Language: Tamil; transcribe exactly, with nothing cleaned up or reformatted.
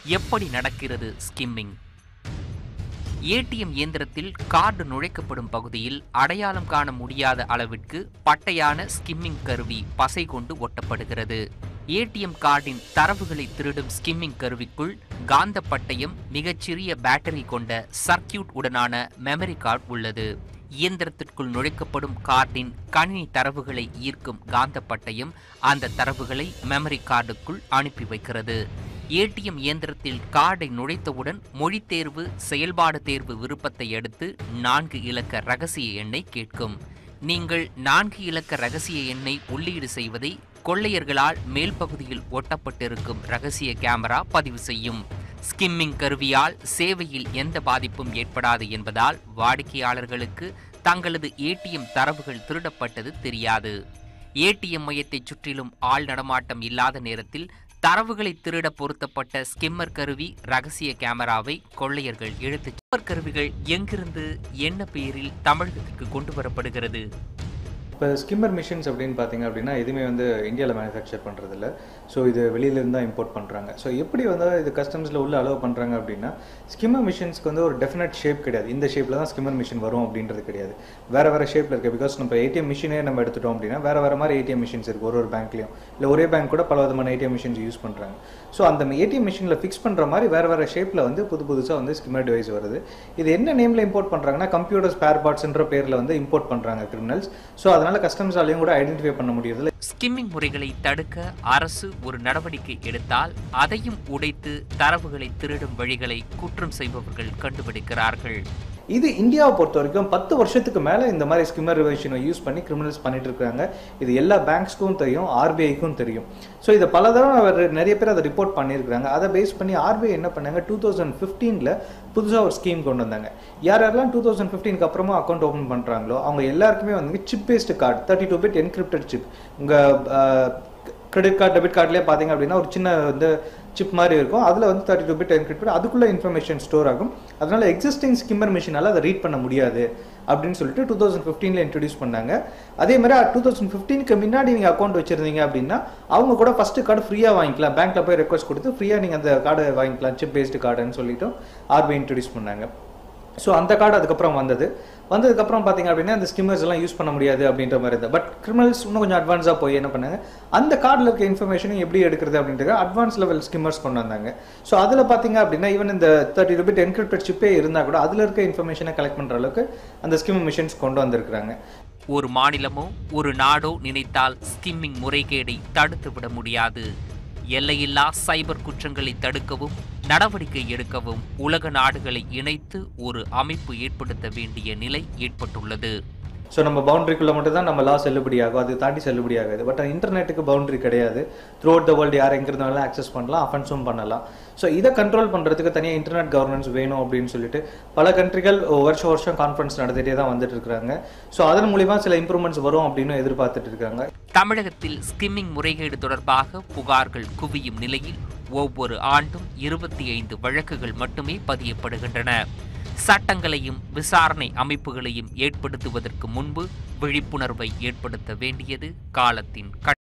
எப்படி நடக்கிறது ஸ்கிம்மிங்? ஏடிஎம் இயந்திரத்தில் கார்டு நுழைக்கப்படும் பகுதியில் அடையாளம் காண முடியாத அளவிற்கு பட்டையான ஸ்கிம்மிங் கருவி பசை கொண்டு ஒட்டப்படுகிறது. ஏடிஎம் கார்டின் தரவுகளை திருடும் ஸ்கிம்மிங் கருவிக்குள் காந்த பட்டயம், மிகச்சிறிய பேட்டரி கொண்ட சர்க்கியூட் உடனான மெமரி கார்டு உள்ளது. இயந்திரத்திற்குள் நுழைக்கப்படும் கார்டின் கணினி தரவுகளை ஈர்க்கும் காந்த பட்டயம் அந்த தரவுகளை மெமரி கார்டுக்குள் அனுப்பி வைக்கிறது. ஏடிஎம் இயந்திரத்தில் கார்டை நுழைத்தவுடன் மொழி தேர்வு, செயல்பாடு தேர்வு விருப்பத்தை அடுத்து நான்கு இலக்க ரகசிய எண்ணை கேட்கும். நீங்கள் நான்கு இலக்க ரகசிய எண்ணை உள்ளீடு செய்வதை கொள்ளையர்களால் மேல் பகுதியில் ஒட்டப்பட்டிருக்கும் ரகசிய கேமரா பதிவு செய்யும். ஸ்கிம்மிங் கருவியால் சேவையில் எந்த பாதிப்பும் ஏற்படாது என்பதால் வாடிக்கையாளர்களுக்கு தங்களது ஏடிஎம் தரவுகள் திருடப்பட்டது தெரியாது. ஏடிஎம் மையத்தை சுற்றிலும் ஆள் நடமாட்டம் இல்லாத நேரத்தில் தரவுகளை திருட பொருத்தப்பட்ட ஸ்கிம்மர் கருவி ரகசிய கேமராவை கொள்ளையர்கள் இழுத்து. ஸ்கிம்மர் கருவிகள் எங்கிருந்து, என்ன பெயரில் தமிழகத்திற்கு கொண்டு வரப்படுகிறது? இப்போ ஸ்கிம்மர் மிஷின்ஸ் அப்படின்னு பார்த்தீங்க அப்படின்னா எதுவுமே வந்து இந்தியாவில் மேனுஃபேக்சர் பண்ணுறதில்ல. ஸோ இது வெளியிலேருந்து தான் இம்போர்ட் பண்ணுறாங்க. ஸோ எப்படி வந்து இது கஸ்டம்ஸில் உள்ள அலோவ் பண்ணுறாங்க அப்படின்னா, ஸ்கிம்மர் மிஷின்ஸ்க்கு வந்து ஒரு டெஃபினட் ஷேப் கிடையாது. இந்த ஷேப்பில் தான் ஸ்கிம்மர் மிஷின் வரும் அப்படின்றது கிடையாது. வேறு வேறு ஷேப்பில் இருக்குது. பிகாஸ் நம்ம ஏடிஎம் மிஷினே நம்ம எடுத்துட்டோம் அப்படின்னா வேறு வேறு மாதிரி ஏடிஎம் மிஷின்ஸ் இருக்குது ஒரு ஒரு பேங்க்லையும். இல்லை ஒரே பேங்க் கூட பல விதமான ஏடிஎம் மிஷின்ஸ் யூஸ் பண்ணுறாங்க. ஸோ அந்த ஏடிஎம் மிஷினில் ஃபிக்ஸ் பண்ணுற மாதிரி வேறு வேறு ஷேப்பில் வந்து புது புதுசாக வந்து ஸ்கிம்மர் டிவைஸ் வருது. இது என்ன நேமில் இம்போர்ட் பண்ணுறாங்கன்னா, கம்ப்யூட்டர் ஸ்பேர் பார்ட்ஸ்ன்ற பேரில் வந்து இம்போர்ட் பண்ணுறாங்க கிரிமினல்ஸ். ஸோ அதனால் கஸ்டம்ஸாலையும் கூட ஐடென்டிஃபை பண்ண முடியுது. ஸ்கிம்மிங் முறைகளை தடுக்க அரசு ஒரு நடவடிக்கை எடுத்தால் அதையும் உடைத்து தரவுகளை திருடும் வழிகளை குற்றம் செய்பவர்கள் கண்டுபிடிக்கிறார்கள். இது இந்தியாவை பொறுத்த வரைக்கும் பத்து வருஷத்துக்கு மேலே இந்த மாதிரி ஸ்கிம்மர் ரிவைஷனை யூஸ் பண்ணி கிரிமினல்ஸ் பண்ணிட்டு இருக்காங்க. இது எல்லா பேங்க்ஸ்க்கும் தெரியும், ஆர்பிஐக்கும் தெரியும். ஸோ இதை பல தடவை நிறைய பேர் அதை ரிப்போர்ட் பண்ணியிருக்காங்க. அதை பேஸ் பண்ணி ஆர்பிஐ என்ன பண்ணாங்க, டூ தௌசண்ட் ஃபிஃப்டீனில் புதுசாக ஒரு ஸ்கீம் கொண்டு வந்தாங்க. யார் யாரெல்லாம் டூ தௌசண்ட் ஃபிஃப்டீனுக்கு அப்புறமா அக்கௌண்ட் ஓப்பன் பண்ணுறாங்களோ அவங்க எல்லாருக்குமே வந்து chip based card, thirty two bit encrypted chip. உங்கள் கிரெடிட் கார்டு, டெபிட் கார்டுலேயே பார்த்தீங்க அப்படின்னா ஒரு சின்ன வந்து சிப் மாதிரி இருக்கும். அதில் வந்து தேர்ட்டி டூ பிட் என்கிரிப்டட், அதுக்குள்ளே இன்ஃபர்மேஷன் ஸ்டோர் ஆகும். அதனால் எக்ஸிஸ்டிங் ஸ்கிம்மர் மிஷினால் அதை ரீட் பண்ண முடியாது அப்படின்னு சொல்லிட்டு டூ தௌசண்ட் ஃபிஃப்டீனில் இன்ட்ரடியூஸ் பண்ணாங்க. அதே மாதிரி டூ தௌசண்ட் ஃபிஃப்டீனுக்கு முன்னாடி நீங்கள் அக்கௌண்ட் வச்சிருந்தீங்க அப்படின்னா அவங்க கூட ஃபஸ்ட்டு கார்டு ஃப்ரீயாக வாங்கிக்கலாம். பேங்க்கில் போய் ரெக்வஸ்ட் கொடுத்து ஃப்ரீயாக நீங்கள் அந்த கார்டை வாங்கிக்கலாம், சிப் பேஸ்டு கார்டுன்னு சொல்லிட்டு ஆர்பிஐ இன்ட்ரடியூஸ் பண்ணாங்க. ஸோ அந்த கார்டு அதுக்கப்புறம் வந்தது. வந்ததுக்கப்புறம் பார்த்தீங்க அப்படின்னா அந்த ஸ்கிம்மர்ஸ் எல்லாம் யூஸ் பண்ண முடியாது அப்படின்ற மாதிரி இருந்தது. பட் கிரிமினல்ஸ் இன்னும் கொஞ்சம் அட்வான்ஸாக போய் என்ன பண்ணாங்க, அந்த கார்டில் இருக்க இன்ஃபர்மேஷனும் எப்படி எடுக்கிறது அப்படின்றது அட்வான்ஸ் லெவல் ஸ்கிம்மர்ஸ் கொண்டு வந்தாங்க. ஸோ அதில் பார்த்தீங்க அப்படின்னா ஈவன் இந்த தேர்ட்டி டூ பிட் என்கிரிப்டட் சிப்பே இருந்தால் கூட அதில் இருக்க இன்ஃபர்மேஷனை கலெக்ட் பண்ணுற அளவுக்கு அந்த ஸ்கிம்மர் மிஷின்ஸ் கொண்டு வந்திருக்கிறாங்க. ஒரு மாநிலமோ ஒரு நாடோ நினைத்தால் ஸ்கிம்மிங் முறைகேடை தடுத்து விட முடியாது. எல்லையில்லா சைபர் குற்றங்களை தடுக்கவும் நடவடிக்கை எடுக்கவும் உலக நாடுகளை இணைத்து ஒரு அமைப்பு ஏற்படுத்த வேண்டிய நிலை ஏற்பட்டுள்ளது. ஸோ நம்ம பவுண்டரிக்குள்ளே மட்டும் தான் நம்ம லா செல்லுபடியாகும், அது தாண்டி செல்லுபடியாகாது. பட் இன்டர்நெட்டுக்கு பவுண்டரி கிடையாது. த்ரூ அவுட் த வேர்ல்டு யார் எங்கே இருந்தாலும் ஆக்சஸ் பண்ணலாம், அஃபென்ஸும் பண்ணலாம். ஸோ இதை கண்ட்ரோல் பண்ணுறதுக்கு தனியாக இன்டர்நெட் கவர்னன்ஸ் வேணும் அப்படின்னு சொல்லிட்டு பல கண்ட்ரிகள் வருஷம் வருஷம் கான்ஃபரன்ஸ் நடத்திட்டே தான் வந்துட்டு இருக்காங்க. ஸோ அதன் மூலிமா சில இம்ப்ரூவ்மெண்ட்ஸ் வரும் அப்படின்னு எதிர்பார்த்துட்டு இருக்காங்க. தமிழகத்தில் ஸ்கிம்மிங் முறைகேடு தொடர்பாக புகார்கள் குவியும் நிலையில் ஒவ்வொரு ஆண்டும் இருபத்தி ஐந்து வழக்குகள் மட்டுமே பதியப்படுகின்றன. சட்டங்களையும் விசாரணை அமைப்புகளையும் ஏற்படுத்துவதற்கு முன்பு விழிப்புணர்வை ஏற்படுத்த வேண்டியது காலத்தின்